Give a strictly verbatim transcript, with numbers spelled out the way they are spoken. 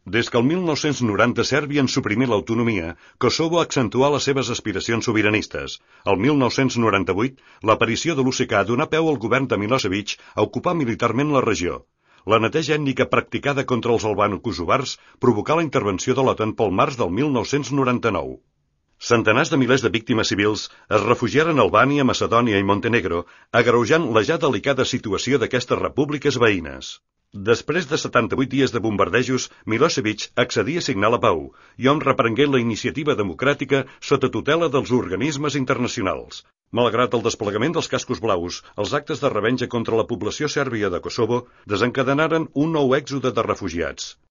Des que el mil nou-cents noranta Sèrbia en suprimir l'autonomia, Kosovo accentuà les seves aspiracions sobiranistes. El mil nou-cents noranta-vuit, l'aparició de l'U C K donà peu al govern de Milosevic a ocupar militarment la regió. La neteja ètnica practicada contra els albano-kosovars provocà la intervenció de l'OTAN pel març del mil nou-cents noranta-nou. Centenars de milers de víctimes civils es refugiaren a Albània, Macedònia i Montenegro, agreujant la ja delicada situació d'aquestes repúbliques veïnes. Després de setanta-vuit dies de bombardejos, Milosevic accedia a signar la pau i hom reprengué la iniciativa democràtica sota tutela dels organismes internacionals. Malgrat el desplegament dels cascos blaus, els actes de revenja contra la població sèrbia de Kosovo desencadenaren un nou èxode de refugiats.